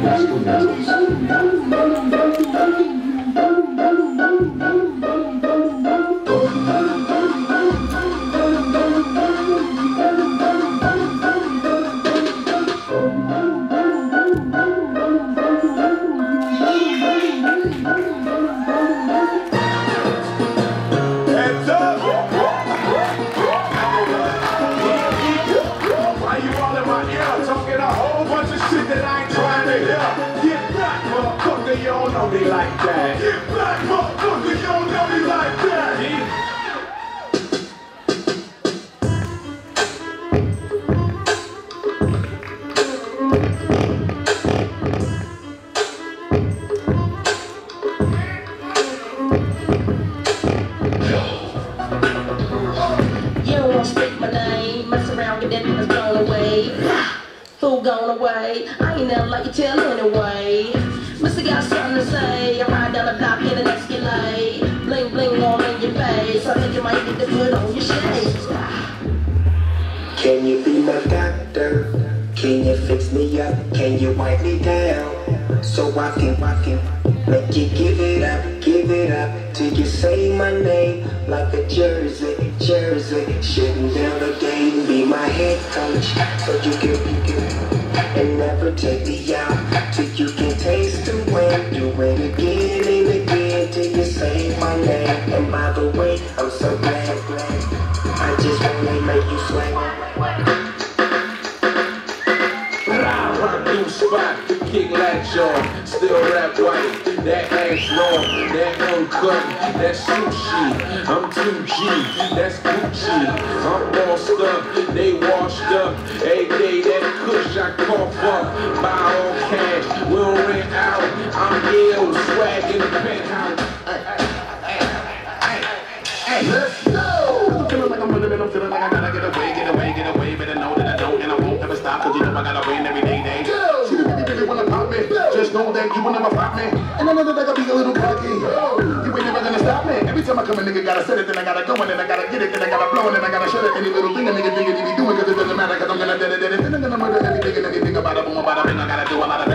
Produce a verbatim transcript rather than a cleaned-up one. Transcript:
You don't know me like that. Get back, motherfucker, you don't know me like that. You don't want to speak my name, mess around, get that niggas blown away. Fool gone away, I ain't never like you tell anyway. Mister got something to say, I ride down the block in an Escalade. Bling bling all in your face, I think you might need to put on your shades. Can you be my doctor? Can you fix me up? Can you wipe me down? So I can, I can make you give it up, give it up till you say my name like a jersey, jersey. Shouldn't delegate, be my head coach, so you can, you can, and never take me out till you can taste the wind. Do it again and again till you say my name. And by the way, I'm so glad, glad. I just wanna make you sweat. Run through spot, kick latch on, still rap white. That ass long, that uncut, that's sushi. I'm two G, that's Gucci. I'm bossed up, they washed up. Every day that kush I cough up. Buy all cash, we don't rent out. I'm ill, swag in the penthouse. Hey, let's go! I'm feeling like I'm running and I'm feeling like I gotta get away, get away, get away. Better know that I don't and I won't ever stop, cause you know I gotta win every day, day. See the really, really wanna pop me. Just know that you will never flop me. And I know that I gotta be a little cocky. You ain't never gonna stop me. Every time I come a nigga gotta set it, then I gotta go and then I gotta get it, then I gotta blow and then I gotta shut it. Any little thing a nigga think he be doing, cause it doesn't matter, cause I'm gonna dead it, dead it. Then I'm gonna murder everything and anything about it, boom, about it, and I gotta do a lot of